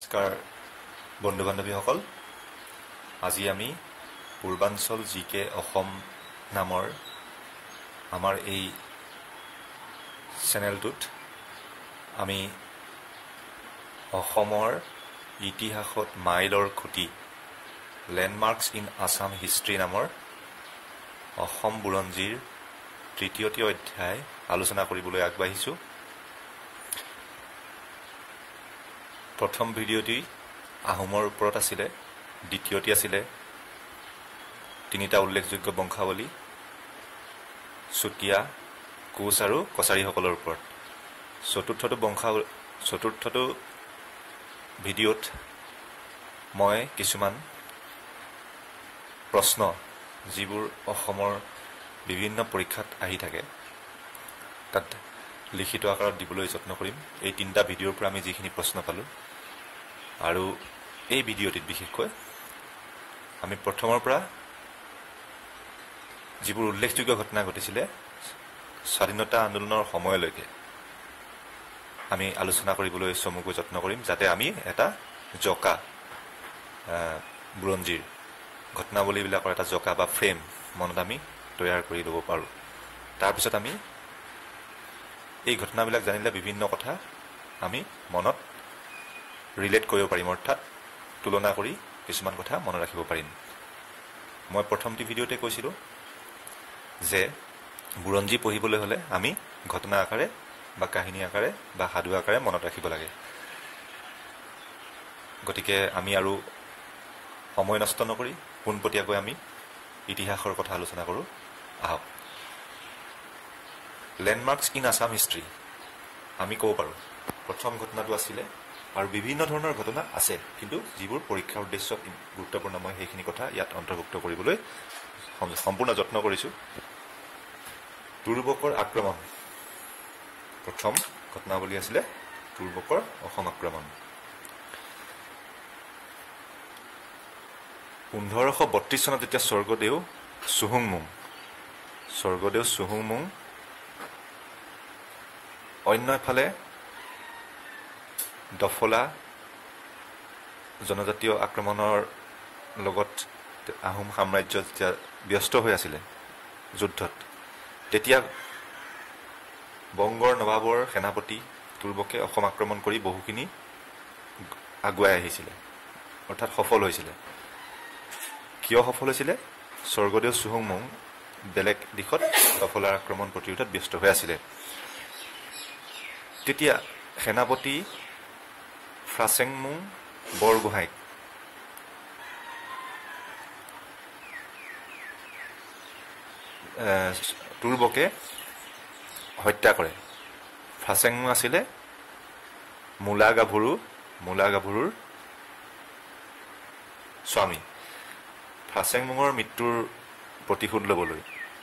নমস্কাৰ বন্ধু বান্ধৱীসকল আজি আমি পূৰ্বাঞ্চল জিকে অসম নামৰ আমাৰ এই চেনেলটোত আমি অসমৰ ইতিহাসত মাইলৰ খুঁটি লেণ্ডমাৰ্কছ ইন আছাম হিষ্ট্ৰী নামৰ অসম বুৰঞ্জীৰ তৃতীয়টি অধ্যায় আলোচনা কৰিবলৈ আগবাঢ়িছোঁ। প্ৰথম ভিডিঅ'টি আহোমৰ ওপৰত আছিলে, দ্বিতীয়টি আছিলে তিনিটা উল্লেখযোগ্য বংশাৱলী চুতীয়া, কোচ আৰু কছাৰীসকলৰ ওপৰত। চতুৰ্থটো ভিডিঅ'ত মই কিছুমান প্ৰশ্ন যিবোৰ অসমৰ বিভিন্ন পৰীক্ষাত আহি থাকে তাত লিখিত আকাৰত দিবলৈ যত্ন কৰিম। এই তিনিটা ভিডিঅ'ৰ পৰা আমি যিখিনি প্ৰশ্ন পালোঁ আৰু এই ভিডিঅ'টিত বিশেষকৈ আমি প্ৰথমৰ পৰা যিবোৰ উল্লেখযোগ্য ঘটনা ঘটিছিলে স্বাধীনতা আন্দোলনৰ সময়লৈকে আমি আলোচনা কৰিবলৈ চমুকৈ যত্ন কৰিম, যাতে আমি এটা জকা বুৰঞ্জীৰ ঘটনাৱলীবিলাকৰ এটা জকা বা ফ্ৰেম মনত আমি তৈয়াৰ কৰি ল'ব পাৰোঁ। তাৰপিছত আমি এই ঘটনাবিলাক জানিলে বিভিন্ন কথা আমি মনত ৰিলেট কৰিব পাৰিম, অৰ্থাৎ তুলনা কৰি কিছুমান কথা মনত ৰাখিব পাৰিম। মই প্ৰথমটি ভিডিঅ'তে কৈছিলোঁ যে বুৰঞ্জী পঢ়িবলৈ হ'লে আমি ঘটনা আকাৰে বা কাহিনী আকাৰে বা সাধু আকাৰে মনত ৰাখিব লাগে। গতিকে আমি আৰু সময় নষ্ট নকৰি পোনপটীয়াকৈ আমি ইতিহাসৰ কথা আলোচনা কৰোঁ। আহক, লেণ্ডমাৰ্কছ ইন আছাম হিষ্ট্ৰী আমি ক'ব পাৰোঁ প্ৰথম ঘটনাটো আছিলে, আৰু বিভিন্ন ধৰণৰ ঘটনা আছে, কিন্তু যিবোৰ পৰীক্ষাৰ উদ্দেশ্যত গুৰুত্বপূৰ্ণ মই সেইখিনি কথা ইয়াত অন্তৰ্ভুক্ত কৰিবলৈ সম্পূৰ্ণ যত্ন কৰিছোঁ। তুৰুবকৰ আক্ৰমণ প্ৰথম ঘটনাৱলী আছিলে তুৰুবকৰ অসম আক্ৰমণ। 1532 চনত যেতিয়া স্বৰ্গদেউ চুহুংমুং অন্য এফালে দফলা জনজাতীয় আক্ৰমণৰ লগত আহোম সাম্ৰাজ্য যেতিয়া ব্যস্ত হৈ আছিলে যুদ্ধত, তেতিয়া বংগৰ নৱাবৰ সেনাপতি তুৰুবকে অসম আক্ৰমণ কৰি বহুখিনি আগুৱাই আহিছিলে, অৰ্থাৎ সফল হৈছিলে। কিয় সফল হৈছিলে? স্বৰ্গদেউ চুহুংমুং বেলেগ দিশত দফলাৰ আক্ৰমণ প্ৰতিৰোধত ব্যস্ত হৈ আছিলে। তেতিয়া সেনাপতি ফ্ৰাচেংমুং বৰগোহাঁইক তুৰুবকে হত্যা কৰে। ফ্ৰাচেংমুং আছিলে মূলা গাভৰুৰ স্বামী। ফ্ৰাচেংমুঙৰ মৃত্যুৰ প্ৰতিশোধ ল'বলৈ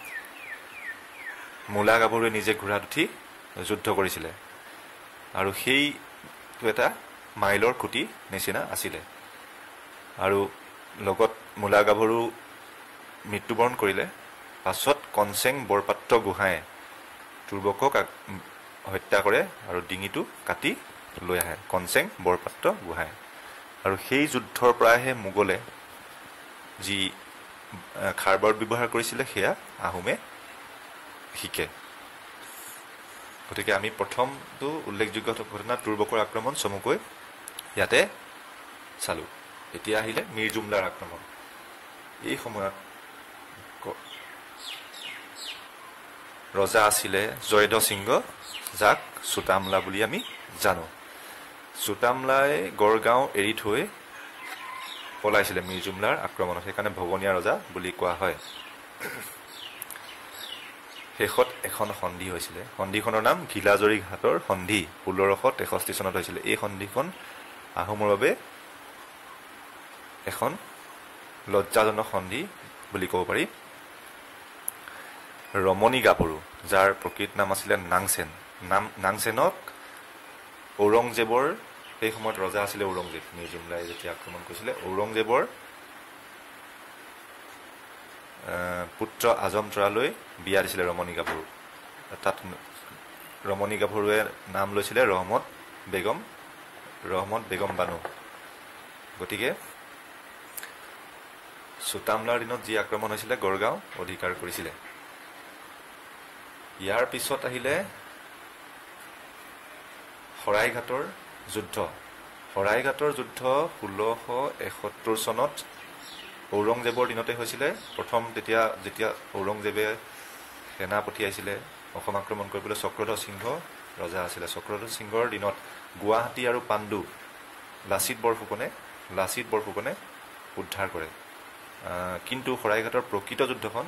মূলা গাভৰুৱে নিজে ঘোঁৰাত উঠি যুদ্ধ কৰিছিলে, আৰু সেইটো এটা মাইলৰ খুঁটি নিচিনা আছিলে। আৰু লগত মূলা গাভৰু মৃত্যুবৰণ কৰিলে। পাছত কনচেং বৰপাত্ৰ গোহাঁয়ে তুৰুবকক হত্যা কৰে আৰু ডিঙিটো কাটি লৈ আহে, কনচেং বৰপাত্ৰ গোহাঁয়ে। আৰু সেই যুদ্ধৰ পৰাহে মোগলে যি খাৰবাৰত ব্যৱহাৰ কৰিছিলে সেয়া আহোমে শিকে। গতিকে আমি প্ৰথমটো উল্লেখযোগ্য ঘটনা তুৰুবকৰ আক্ৰমণ চমুকৈ ইয়াতে চালোঁ। এতিয়া আহিলে মিৰ জুমলাৰ আক্ৰমণ। এই সময়ত ৰজা আছিলে জয়ধ্বজ সিংহ, যাক চুতামলা বুলি আমি জানো। চুতামলাই গড়গাঁও এৰি থৈ পলাইছিলে মিৰ জুমলাৰ আক্ৰমণত, সেইকাৰণে ভগনীয়া ৰজা বুলি কোৱা হয়। শেষত এখন সন্ধি হৈছিলে, সন্ধিখনৰ নাম ঘিলাজৰী ঘাটৰ সন্ধি, 1663 চনত হৈছিলে। এই সন্ধিখন আহোমৰ বাবে এখন লজ্জাজনক সন্ধি বুলি ক'ব পাৰি। ৰমণী গাভৰু, যাৰ প্ৰকৃত নাম আছিলে নাংচেনক ঔৰংজেবৰ, সেই সময়ত ৰজা আছিলে ঔৰংজেব, মিৰ জুমলাই যেতিয়া আক্ৰমণ কৰিছিলে, ঔৰংজেবৰ পুত্ৰ আজম তৰালৈ বিয়া দিছিলে ৰমণী গাভৰু। তাত ৰমণী গাভৰুৱে নাম লৈছিলে ৰহমত বেগম বানু। গতিকে চুটামলাৰ দিনত যি আক্ৰমণ হৈছিলে গড়গাঁও অধিকাৰ কৰিছিলে। ইয়াৰ পিছত আহিলে শৰাইঘাটৰ যুদ্ধ। শৰাইঘাটৰ যুদ্ধ 1671 চনত ঔৰংজেবৰ দিনতে হৈছিলে। প্ৰথম যেতিয়া ঔৰংজেবে সেনা পঠিয়াইছিলে অসম আক্ৰমণ কৰিবলৈ, চক্ৰধৰ সিংহ ৰজা আছিলে। চক্ৰধৰ সিংহৰ দিনত গুৱাহাটী আৰু পাণ্ডু লাচিত বৰফুকনে উদ্ধাৰ কৰে। কিন্তু শৰাইঘাটৰ প্ৰকৃত যুদ্ধখন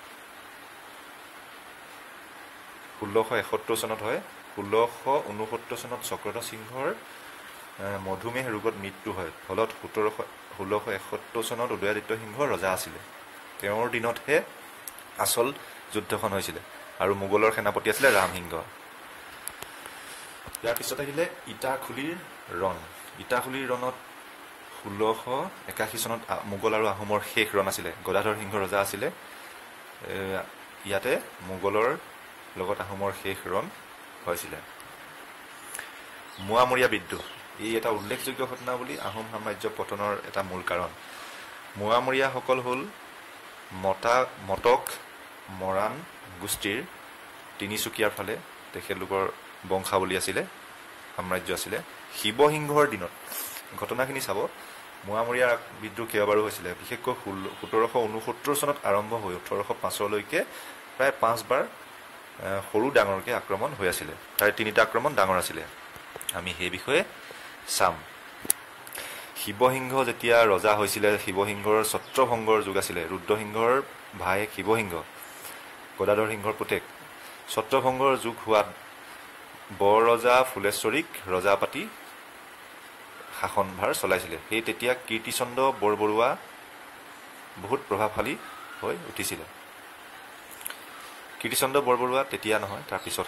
1671 চনত হয়। 1669 চনত চক্ৰধৰ সিংহৰ মধুমেহ ৰোগত মৃত্যু হয়। ফলত 1671 চনত উদয়াদিত্য সিংহ ৰজা আছিলে। তেওঁৰ দিনতহে আচল যুদ্ধখন হৈছিলে আৰু মোগলৰ সেনাপতি আছিলে ৰামসিংহ। ইয়াৰ পিছত আহিলে ইটাখুলিৰ ৰণ। ইটাখুলিৰ ৰণত 1681 চনত মোগল আৰু আহোমৰ শেষ ৰণ আছিলে। গদাধৰ সিংহ ৰজা আছিলে। ইয়াতে মোগলৰ লগত আহোমৰ শেষ ৰণ হৈছিলে। মোৱামৰীয়া বিদ্ৰোহ এই এটা উল্লেখযোগ্য ঘটনা বুলি আহোম সাম্ৰাজ্য পতনৰ এটা মূল কাৰণ। মোৱামৰীয়াসকল হ'ল মটক মৰাণ গোষ্ঠীৰ তিনিচুকীয়াৰ ফালে তেখেতলোকৰ বংশাৱলী আছিলে, সাম্ৰাজ্য আছিলে। শিৱসিংহৰ দিনত ঘটনাখিনি চাব। মোৱামৰীয়া বিদ্ৰোহ কেইবাৰো হৈছিলে, বিশেষকৈ 1769 চনত আৰম্ভ হৈ 1805লৈকে প্ৰায় 5 বাৰ সৰু ডাঙৰকৈ আক্ৰমণ হৈ আছিলে। তাৰে 3টা আক্ৰমণ ডাঙৰ আছিলে। আমি সেই বিষয়ে চাম। শিৱসিংহ যেতিয়া ৰজা হৈছিলে, শিৱসিংহৰ ছত্ৰভংগৰ যুগ আছিলে। ৰুদ্ৰসিংহৰ ভায়েক শিৱসিংহ, গদাধৰ সিংহৰ পুতেক। ছত্ৰভংগৰ যুগ হোৱাত বৰ ৰজা ফুলেশ্বৰীক ৰজা পাতি শাসনভাৰ চলাইছিলে। সেই তেতিয়া কীৰ্তিচন্দ্ৰ বৰবৰুৱা বহুত প্ৰভাৱশালী হৈ উঠিছিলে। কীৰ্তিচন্দ্ৰ বৰবৰুৱা তেতিয়া নহয়, তাৰপিছত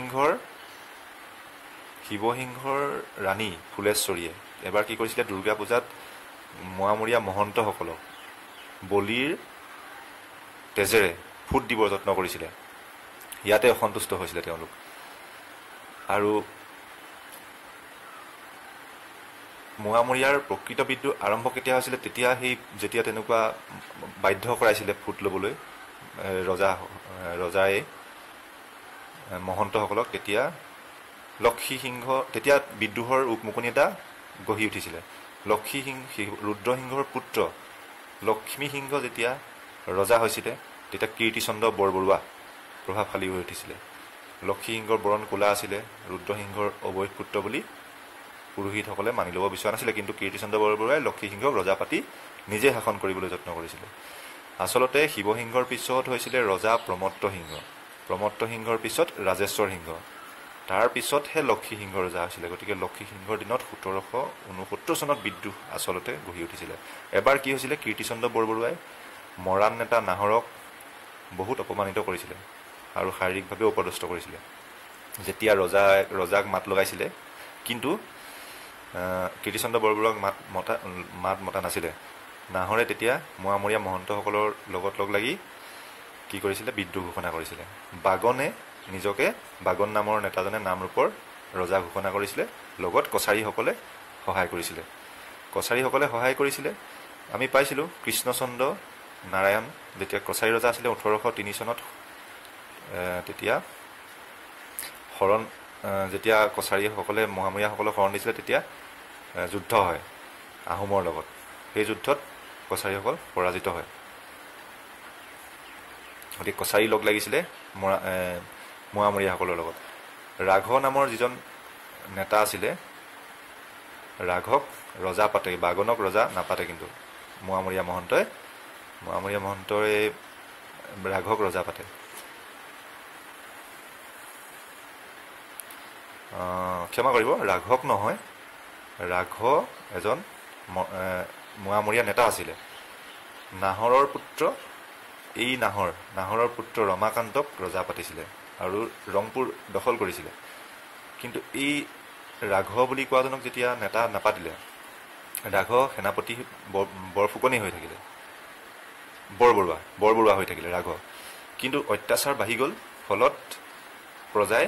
শিৱসিংহৰ ৰাণী ফুলেশ্বৰীয়ে এবাৰ কি কৰিছিলে, দুৰ্গা পূজাত মোৱামৰীয়া মহন্তসকলক বলিৰ তেজেৰে ফুট দিবৰ যত্ন কৰিছিলে। ইয়াতে অসন্তুষ্ট হৈছিলে তেওঁলোক। আৰু মোৱামৰীয়াৰ প্ৰকৃত বিদ্ৰোহ আৰম্ভ কেতিয়া হৈছিলে, যেতিয়া তেনেকুৱা বাধ্য কৰাইছিলে ফুট ল'বলৈ ৰজাই মহন্তসকলক, তেতিয়া তেতিয়া বিদ্ৰোহৰ উকমুকনি এটা গঢ়ি উঠিছিলে। ৰুদ্ৰসিংহৰ পুত্ৰ লক্ষ্মী সিংহ যেতিয়া ৰজা হৈছিলে, তেতিয়া কীৰ্তিচন্দ্ৰ বৰবৰুৱা প্ৰভাৱশালী হৈ উঠিছিলে। লক্ষ্মী সিংহৰ বৰণ কোলা আছিলে। ৰুদ্ৰসিংহৰ অবৈধ পুত্ৰ বুলি পুৰোহিতসকলে মানি ল'ব বিচৰা নাছিলে, কিন্তু কীৰ্তিচন্দ্ৰ বৰবৰুৱাই লক্ষ্মী সিংহক ৰজা পাতি নিজে শাসন কৰিবলৈ যত্ন কৰিছিলে। আচলতে শিৱসিংহৰ পিছত হৈছিলে ৰজা প্ৰমত্ত সিংহ, প্ৰমত্ত সিংহৰ পিছত ৰাজেশ্বৰ সিংহ, তাৰ পিছতহে লক্ষ্মী সিংহ ৰজা হৈছিলে। গতিকে লক্ষ্মী সিংহৰ দিনত 1769 চনত বিদ্ৰোহ আচলতে গঢ়ি উঠিছিলে। এবাৰ কি হৈছিলে, কীৰ্তিচন্দ্ৰ বৰবৰুৱাই মৰাণ নেতা নাহৰক বহুত অপমানিত কৰিছিলে আৰু শাৰীৰিকভাৱে অপদস্থ কৰিছিলে। যেতিয়া ৰজাক মাত লগাইছিলে, কিন্তু কীৰ্তিচন্দ্ৰ বৰবৰুৱাক মাত মতা নাছিলে। নাহৰে তেতিয়া মোৱামৰীয়া মহন্তসকলৰ লগত লগ লাগি কি কৰিছিলে, বিদ্ৰোহ ঘোষণা কৰিছিলে। বাগন নামৰ নেতাজনে নামৰূপৰ ৰজা ঘোষণা কৰিছিলে। লগত কছাৰীসকলে সহায় কৰিছিলে। আমি পাইছিলোঁ কৃষ্ণচন্দ্ৰ নাৰায়ণ যেতিয়া কছাৰী ৰজা আছিলে 1803 চনত, তেতিয়া যেতিয়া কছাৰীসকলে মোৱামৰীয়াসকলক শৰণ দিছিলে, তেতিয়া যুদ্ধ হয় আহোমৰ লগত। সেই যুদ্ধত কছাৰীসকল পৰাজিত হয়। গতিকে কছাৰী লগ লাগিছিলে মোৱামৰীয়াসকলৰ লগত। ৰাঘ নামৰ যিজন নেতা আছিলে, ৰাঘক ৰজা পাতে, বাগনক ৰজা নাপাতে, কিন্তু মোৱামৰীয়া মহন্তই ৰাঘক ৰজা পাতে। ক্ষমা কৰিব, ৰাঘক নহয়, ৰাঘ এজন মোৱামৰীয়া নেতা আছিলে। নাহৰৰ পুত্ৰ, এই নাহৰৰ পুত্ৰ ৰমাকান্তক ৰজা পাতিছিলে আৰু ৰংপুৰ দখল কৰিছিলে। কিন্তু এই ৰাঘ বুলি কোৱাজনক যেতিয়া নেতা নাপাতিলে, ৰাঘ সেনাপতি বৰফুকনি হৈ থাকিলে, বৰবৰুৱা হৈ থাকিলে ৰাঘ। কিন্তু অত্যাচাৰ বাঢ়ি গ'ল, ফলত প্ৰজাই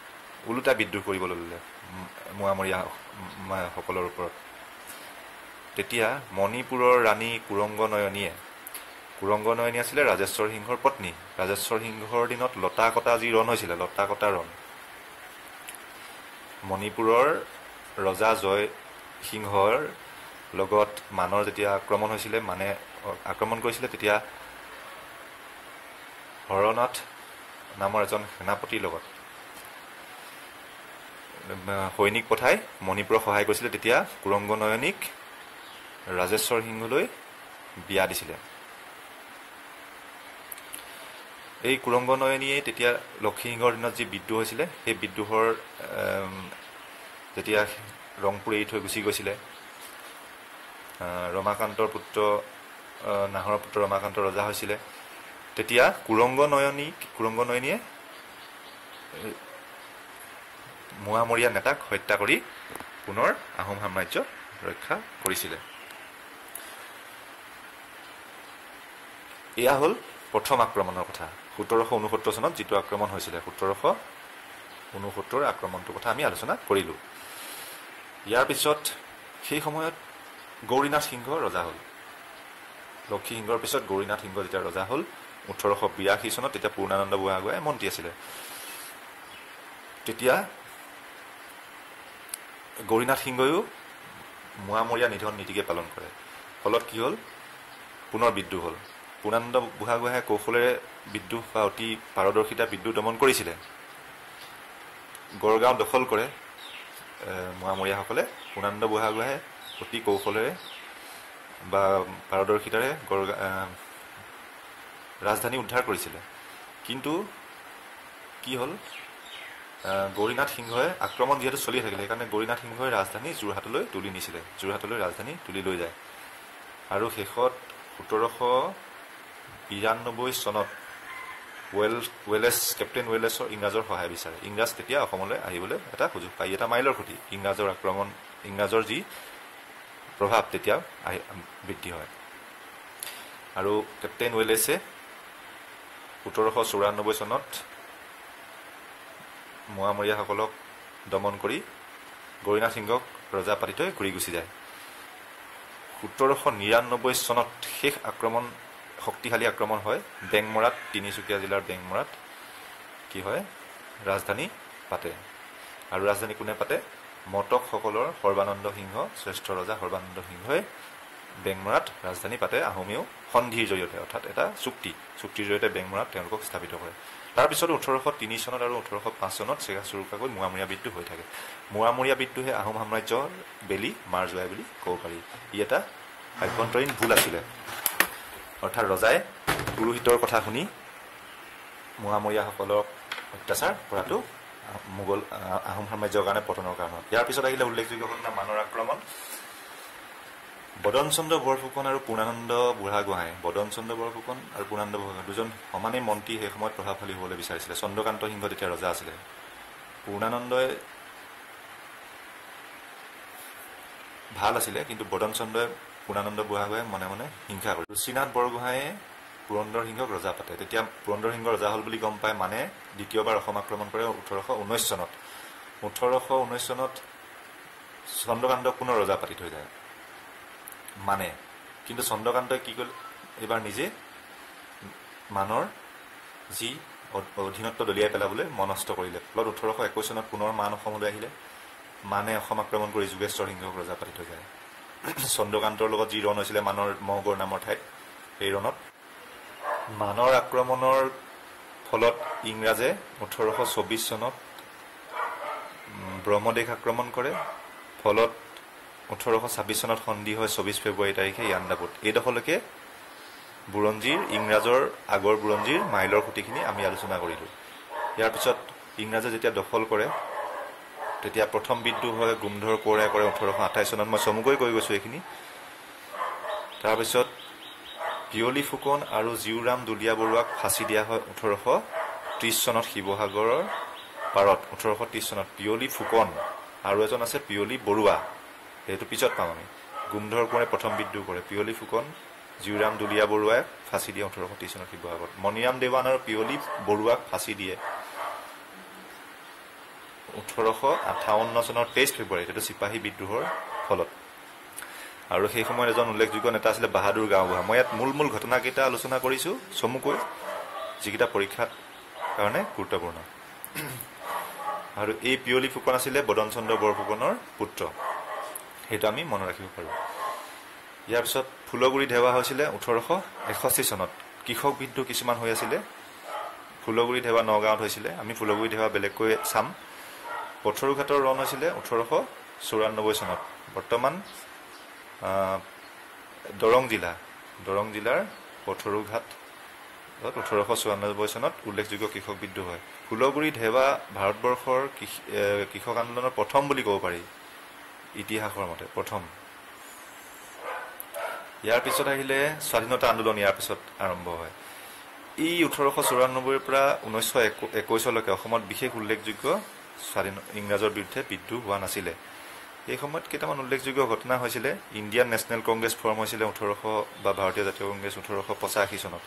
ওলোটা বিদ্ৰোহ কৰিবলৈ ল'লে মোৱামৰীয়াসকলৰ ওপৰত। তেতিয়া মণিপুৰৰ ৰাণী কুৰংগনয়নী আছিলে ৰাজেশ্বৰ সিংহৰ পত্নী। ৰাজেশ্বৰ সিংহৰ দিনত লতা কটা যি ৰণ হৈছিলে, লতা কটা ৰণ, মণিপুৰৰ ৰজা জয় সিংহৰ লগত মানৰ যেতিয়া আক্ৰমণ হৈছিলে, মানে আক্ৰমণ কৰিছিলে, তেতিয়া হৰনাথ নামৰ এজন সেনাপতিৰ লগত সৈনিক পঠাই মণিপুৰক সহায় কৰিছিলে। তেতিয়া কুৰংগনয়নীক ৰাজেশ্বৰ সিংহলৈ বিয়া দিছিলে। এই কুৰংগনয়নীয়ে তেতিয়া লক্ষীসিংহৰ দিনত যি বিদ্ৰোহ হৈছিলে, সেই বিদ্ৰোহৰ যেতিয়া ৰংপুৰ এৰি থৈ গুচি গৈছিলে, ৰমাকান্তৰ পুত্ৰ নাহৰৰ পুত্ৰ ৰমাকান্ত ৰজা হৈছিলে, তেতিয়া কুৰংগনয়নীয়ে মোৱামৰীয়া নেতাক হত্যা কৰি পুনৰ আহোম সাম্ৰাজ্য ৰক্ষা কৰিছিলে। এয়া হ'ল প্ৰথম আক্ৰমণৰ কথা, 1769 চনত যিটো আক্ৰমণ হৈছিলে। 1769 আক্ৰমণটোৰ কথা আমি আলোচনা কৰিলোঁ। ইয়াৰ পিছত সেই সময়ত গৌৰীনাথ সিংহ ৰজা হ'ল। লক্ষী সিংহৰ পিছত গৌৰীনাথ সিংহ যেতিয়া ৰজা হ'ল 1882 চনত, তেতিয়া পূৰ্ণানন্দ বুঢ়াগোহাঁই মন্ত্ৰী আছিলে। তেতিয়া গৌৰীনাথ সিংহয়ো মোৱামৰীয়া নিধন নীতিকে পালন কৰে। ফলত কি হ'ল, পুনৰ বিদ্ৰোহ হ'ল। পূৰ্ণানন্দ বুঢ়াগোহাঁয়ে কৌশলেৰে বিদ্ৰোহ বা অতি পাৰদৰ্শিতা বিদ্ৰোহ দমন কৰিছিলে। গড়গাঁও দখল কৰে মোৱামৰীয়াসকলে। পূৰ্ণানন্দ বুঢ়াগোহাঁয়ে অতি কৌশলেৰে বা পাৰদৰ্শিতাৰে ৰাজধানী উদ্ধাৰ কৰিছিলে। কিন্তু কি হ'ল, গৌৰীনাথ সিংহই আক্ৰমণ যিহেতু চলি থাকিলে, সেইকাৰণে গৌৰীনাথ সিংহই ৰাজধানী যোৰহাটলৈ তুলি নিছিলে। যোৰহাটলৈ ৰাজধানী তুলি লৈ যায়। আৰু শেষত 1792 চনত কেপ্টেইন ৱেলেছৰ ইংৰাজৰ সহায় বিচাৰে। ইংৰাজ তেতিয়া অসমলৈ আহিবলৈ এটা সুযোগ পায়। এটা মাইলৰ খুঁটি। ইংৰাজৰ যি প্ৰভাৱ তেতিয়া বৃদ্ধি হয়। আৰু কেপ্টেইন ৱেলেছে 1794 চনত মোৱামৰীয়াসকলক দমন কৰি গৌৰীনাথ সিংহক ৰজা পাতি থৈ ঘূৰি গুচি যায়। 1799 চনত শেষ আক্ৰমণ, শক্তিশালী আক্ৰমণ হয় বেংমৰাত, তিনিচুকীয়া জিলাৰ বেংমৰাত কি হয়, ৰাজধানী পাতে। আৰু ৰাজধানী কোনে পাতে? মটকসকলৰ সৰ্বানন্দ সিংহ, শ্ৰেষ্ঠ ৰজা সৰ্বানন্দ সিংহই বেংমৰাত ৰাজধানী পাতে। আহোমেও সন্ধিৰ জৰিয়তে, অৰ্থাৎ এটা চুক্তিৰ জৰিয়তে বেংমৰাত তেওঁলোকক স্থাপিত কৰে। তাৰপিছত 1803 চনত আৰু 1805 চনত চুৰুকাকৈ মোৱামৰীয়া বিদ্ৰোহ হৈ থাকে। মোৱামৰীয়া বিদ্ৰোহে আহোম সাম্ৰাজ্যৰ বেলি মাৰ যোৱাই বুলি ক'ব পাৰি। ই এটা আভ্যন্তৰীণ ভুল আছিলে। অৰ্থাৎ ৰজাই পুৰোহিতৰ কথা শুনি মোৱামৰীয়াসকলক অত্যাচাৰ কৰাটো আহোম সাম্ৰাজ্যৰ কাৰণে পতনৰ কাৰণ। ইয়াৰ পিছত আহিলে উল্লেখযোগ্য ঘটনা মানৰ আক্ৰমণ। বদনচন্দ্ৰ বৰফুকন আৰু পূৰ্ণানন্দ বুঢ়াগোহাঁই, বদনচন্দ্ৰ বৰফুকন আৰু পূৰ্ণানন্দ বুঢ়াগোহাঁই দুজন সমানেই মন্ত্ৰী সেই সময়ত প্ৰভাৱশালী হ'বলৈ বিচাৰিছিলে। চন্দ্ৰকান্ত সিংহ তেতিয়া ৰজা আছিলে। পূৰ্ণানন্দই ভাল আছিলে, কিন্তু বদনচন্দ্ৰই পূৰ্ণানন্দ বুঢ়াগোহাঁই মনে মনে হিংসা কৰে। ৰুচিনাথ বৰগোহাঁয়ে পুৰন্দৰ সিংহক ৰজা পাতে। তেতিয়া পুৰন্দৰ সিংহ ৰজা হ'ল বুলি গম পায় মানে দ্বিতীয়বাৰ অসম আক্ৰমণ কৰে 1819 চনত। 1819 চনত চন্দ্ৰকান্তক পুনৰ ৰজা পাতি থৈ যায় মানে। কিন্তু চন্দ্ৰকান্তই কি কৰিলে, এইবাৰ নিজে মানৰ যি অধীনত্ব দলিয়াই পেলাবলৈ মনস্থ কৰিলে। ফলত 1821 চনত পুনৰ মান অসমলৈ আহিলে। মানে অসম আক্ৰমণ কৰি যোগেশ্বৰ সিংহক ৰজা পাতি থৈ যায়। চন্দ্ৰকান্তৰ লগত যি ৰণ হৈছিলে মানৰ মহগড় নামৰ ঠাইত, সেই ৰণত মানৰ আক্ৰমণৰ ফলত ইংৰাজে 1824 চনত ব্ৰহ্মদেশ আক্ৰমণ কৰে। ফলত 1826 চনত সন্ধি হয় 24 ফেব্ৰুৱাৰী তাৰিখে ইয়াণ্ডাবুত। এইডোখৰলৈকে ইংৰাজৰ আগৰ বুৰঞ্জীৰ মাইলৰ খুঁটিখিনি আমি আলোচনা কৰিলোঁ। ইয়াৰ পিছত ইংৰাজে যেতিয়া দখল কৰে, তেতিয়া প্ৰথম বিদ্ৰোহ হয় গুমধৰ কোঁৱৰে কৰে 1828 চনত। মই চমুকৈ কৈ গৈছোঁ এইখিনি। তাৰপিছত পিয়লি ফুকন আৰু জীউৰাম দুলীয়া বৰুৱাক ফাঁচি দিয়া হয় 1830 চনত শিৱসাগৰৰ পাৰত। 1830 চনত পিয়লি ফুকন আৰু এজন আছে পিয়লি বৰুৱা, সেইটো পিছত পাম আমি। গুমধৰ কোঁৱৰে প্ৰথম বিদ্ৰোহ কৰে। পিয়লি ফুকন, জীউৰাম দুলীয়া বৰুৱাই ফাঁচি দিয়ে 1830 চনত শিৱসাগৰত। মণিৰাম দেৱান আৰু পিয়লি বৰুৱাক ফাঁচি দিয়ে 1858 চনৰ 23 ফেব্ৰুৱাৰীত। এইটো চিপাহী বিদ্ৰোহৰ ফলত। আৰু সেই সময়ত এজন উল্লেখযোগ্য নেতা আছিলে বাহাদুৰ গাঁওবুঢ়া। মই ইয়াত মূল ঘটনাকেইটা আলোচনা কৰিছোঁ চমুকৈ, যিকেইটা পৰীক্ষাৰ কাৰণে গুৰুত্বপূৰ্ণ। আৰু এই পিয়লি ফুকন আছিলে বদন চন্দ্ৰ বৰফুকনৰ পুত্ৰ, সেইটো আমি মনত ৰাখিব পাৰোঁ। ইয়াৰ পিছত ফুলগুৰি ধেৱা হৈছিলে 1861 চনত। কৃষক বিদ্ৰোহ কিছুমান হৈ আছিলে। ফুলগুৰি ধেৱা নগাঁৱত হৈছিলে, আমি ফুলগুৰি ধেৱা বেলেগকৈ চাম। পথৰুঘাটৰ ৰণ হৈছিলে 1894 চনত। বৰ্তমান দৰং জিলাৰ পথৰুঘাট 1894 চনত উল্লেখযোগ্য কৃষক বিদ্ৰোহ হয়। ফুলগুৰি ধেৱা ভাৰতবৰ্ষৰ কৃষক আন্দোলনৰ প্ৰথম বুলি ক'ব পাৰি, ইতিহাসৰ মতে প্ৰথম। ইয়াৰ পিছত আহিলে স্বাধীনতা আন্দোলন, ইয়াৰ পিছত আৰম্ভ হয়। এই 1894 পৰা 1921লৈকে অসমত বিশেষ উল্লেখযোগ্য ইংৰাজৰ বিৰুদ্ধে বিদ্ৰোহ হোৱা নাছিলে। এই সময়ত কেইটামান উল্লেখযোগ্য ঘটনা হৈছিলে। ইণ্ডিয়ান নেশ্যনেল কংগ্ৰেছ ফৰ্ম হৈছিলে ভাৰতীয় জাতীয় কংগ্ৰেছ 1885 চনত।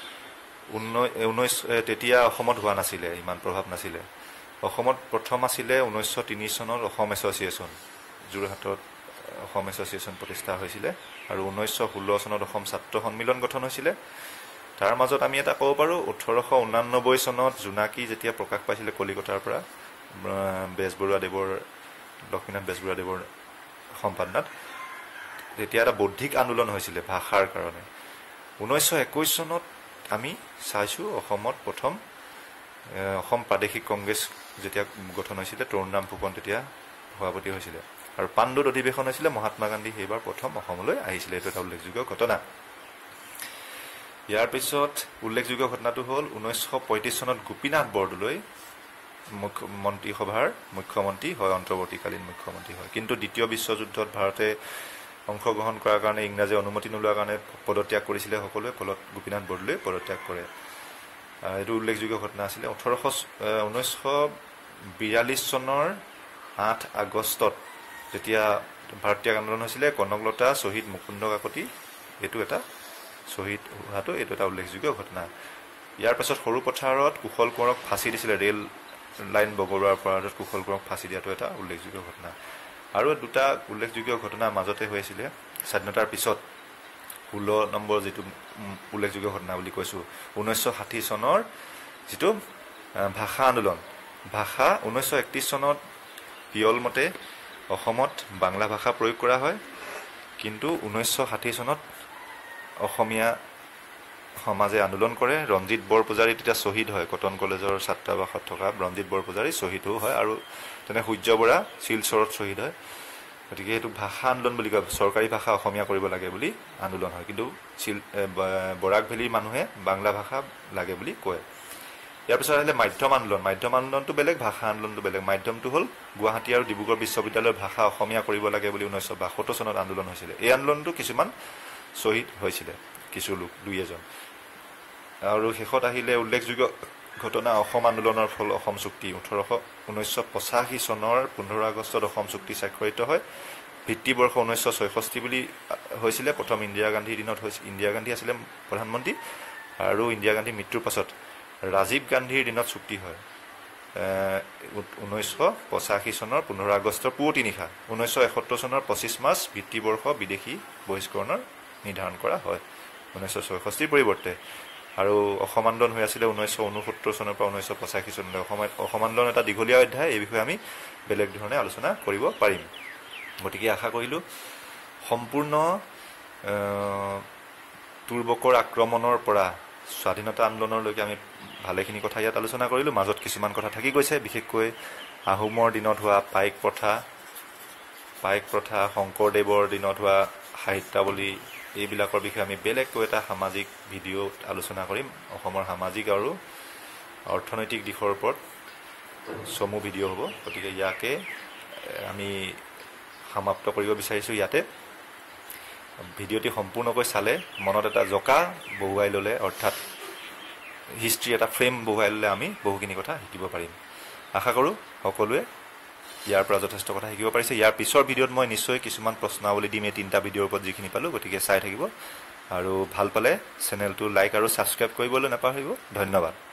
তেতিয়া অসমত হোৱা নাছিলে, ইমান প্ৰভাৱ নাছিলে। অসমত প্ৰথম আছিলে 1903 চনত অসম এছ'চিয়েশ্যন, যোৰহাটত অসম এছ'চিয়েশ্যন প্ৰতিষ্ঠা হৈছিলে। আৰু 1916 চনত অসম ছাত্ৰ সন্মিলন গঠন হৈছিলে। তাৰ মাজত আমি এটা ক'ব পাৰোঁ, 1889 চনত জোনাকী যেতিয়া প্ৰকাশ পাইছিলে কলিকতাৰ পৰা লক্ষ্মীনাথ বেজবৰুৱাদেৱৰ সম্পাদনাত, তেতিয়া এটা বৌদ্ধিক আন্দোলন হৈছিলে ভাষাৰ কাৰণে। 1921 চনত আমি চাইছোঁ অসমত প্ৰথম অসম প্ৰাদেশিক কংগ্ৰেছ যেতিয়া গঠন হৈছিলে, তৰুণৰাম ফুকন তেতিয়া সভাপতি হৈছিলে। আৰু পাণ্ডুত অধিৱেশন হৈছিলে, মহাত্মা গান্ধী সেইবাৰ প্ৰথম অসমলৈ আহিছিলে। এইটো এটা উল্লেখযোগ্য ঘটনা। ইয়াৰ পিছত উল্লেখযোগ্য ঘটনাটো হ'ল 1935 চনত গোপীনাথ বৰদলৈ মন্ত্ৰীসভাৰ মুখ্যমন্ত্ৰী হয়, অন্তৰ্বৰ্তীকালীন মুখ্যমন্ত্ৰী হয়। কিন্তু দ্বিতীয় বিশ্বযুদ্ধত ভাৰতে অংশগ্ৰহণ কৰাৰ কাৰণে ইংৰাজে অনুমতি নোলোৱাৰ কাৰণে পদত্যাগ কৰিছিলে সকলোৱে, ফলত গোপীনাথ বৰদলৈ পদত্যাগ কৰে। এইটো উল্লেখযোগ্য ঘটনা আছিলে। 1942 চনৰ 8 আগষ্টত যেতিয়া ভাৰতীয় আন্দোলন হৈছিলে, কনকলতা শ্বহীদ মুকুন্দ কাকতি এইটো এটা শ্বহীদ হোৱাটো এইটো এটা উল্লেখযোগ্য ঘটনা। ইয়াৰ পাছত সৰু পথাৰত কুশল কোঁৱৰক ফাঁচি দিছিলে, ৰেল লাইন বগৰোৱাৰ অপৰাধত কুশল কোঁৱৰক ফাঁচি দিয়াটো এটা উল্লেখযোগ্য ঘটনা। আৰু দুটা উল্লেখযোগ্য ঘটনা মাজতে হৈছিলে স্বাধীনতাৰ পিছত। 16 নম্বৰ যিটো উল্লেখযোগ্য ঘটনা বুলি কৈছোঁ, 1960 চনৰ যিটো ভাষা আন্দোলন। 1931 চনত পিয়ল মতে অসমত বাংলা ভাষা প্ৰয়োগ কৰা হয়, কিন্তু 1960 চনত অসমীয়া সমাজে আন্দোলন কৰে। ৰঞ্জিত বৰপূজাৰী তেতিয়া শ্বহীদ হয়, কটন কলেজৰ ছাত্ৰাবাসত থকা ৰঞ্জিত বৰপূজাৰী শ্বহীদো হয়। আৰু তেনে সূৰ্য বৰা শিলচৰত শ্বহীদ হয়। গতিকে এইটো ভাষা আন্দোলন বুলি কয়, চৰকাৰী ভাষা অসমীয়া কৰিব লাগে বুলি আন্দোলন হয়, কিন্তু বৰাক ভেলীৰ মানুহে বাংলা ভাষা লাগে বুলি কয়। ইয়াৰ পিছত আহিলে মাধ্যম আন্দোলন। মাধ্যম আন্দোলনটো বেলেগ, ভাষা আন্দোলনটো বেলেগ। মাধ্যমটো হ'ল গুৱাহাটী আৰু ডিব্ৰুগড় বিশ্ববিদ্যালয়ৰ ভাষা অসমীয়া কৰিব লাগে বুলি 1962 চনত আন্দোলন হৈছিলে। এই আন্দোলনটো কিছুমান শ্বহীদ হৈছিলে, কিছু লোক, 2-এজন। আৰু শেষত আহিলে উল্লেখযোগ্য ঘটনা অসম আন্দোলনৰ ফল অসম চুক্তি। 1985 চনৰ 15 আগষ্টত অসম চুক্তি স্বাক্ষৰিত হয়। ভিত্তিবৰ্ষ 1966 বুলি হৈছিলে। প্ৰথম ইন্দিৰা গান্ধীৰ দিনত হৈছিল। ইন্দিৰা গান্ধী আছিলে প্ৰধানমন্ত্ৰী, আৰু ইন্দিৰা গান্ধীৰ মৃত্যুৰ পাছত ৰাজীৱ গান্ধীৰ দিনত চুক্তি হয়। 1985 চনৰ 15 আগষ্টৰ পুৱতি নিশা 1971 চনৰ 25 মাৰ্চ ভিত্তিবৰ্ষ বিদেশী বহিষ্কৰণৰ নিৰ্ধাৰণ কৰা হয় 1966 পৰিৱৰ্তে। আৰু অসম আন্দোলন হৈ আছিলে 1969 চনৰ পৰা 1985 চনলৈ। অসম আন্দোলন এটা দীঘলীয়া অধ্যায়, এই বিষয়ে আমি বেলেগ ধৰণে আলোচনা কৰিব পাৰিম। গতিকে আশা কৰিলোঁ সম্পূৰ্ণ তুৰ্বকৰ আক্ৰমণৰ পৰা স্বাধীনতা আন্দোলনলৈকে আমি ভালেখিনি কথা ইয়াত আলোচনা কৰিলোঁ। মাজত কিছুমান কথা থাকি গৈছে, বিশেষকৈ আহোমৰ দিনত হোৱা পাইক প্ৰথা, শংকৰদেৱৰ দিনত হোৱা সাহিত্যাৱলী, এইবিলাকৰ বিষয়ে আমি বেলেগকৈ এটা সামাজিক ভিডিঅ'ত আলোচনা কৰিম। অসমৰ সামাজিক আৰু অৰ্থনৈতিক দিশৰ ওপৰত চমু ভিডিঅ' হ'ব। গতিকে ইয়াকে আমি সমাপ্ত কৰিব বিচাৰিছোঁ ইয়াতে। ভিডিঅ'টি সম্পূৰ্ণকৈ চালে মনত এটা জকা বহুৱাই ল'লে, অৰ্থাৎ হিষ্ট্ৰী এটা ফ্ৰেম বহুৱাই ল'লে আমি বহুখিনি কথা শিকিব পাৰিম। আশা কৰোঁ সকলোৱে ইয়াৰ পৰা যথেষ্ট কথা শিকিব পাৰিছে। ইয়াৰ পিছৰ ভিডিঅ'ত মই নিশ্চয় কিছুমান প্ৰশ্নাৱলী দিম, এই 3টা ভিডিঅ'ৰ ওপৰত যিখিনি পালোঁ। গতিকে চাই থাকিব, আৰু ভাল পালে চেনেলটো লাইক আৰু ছাবস্ক্ৰাইব কৰিবলৈ নাপাহৰিব। ধন্যবাদ।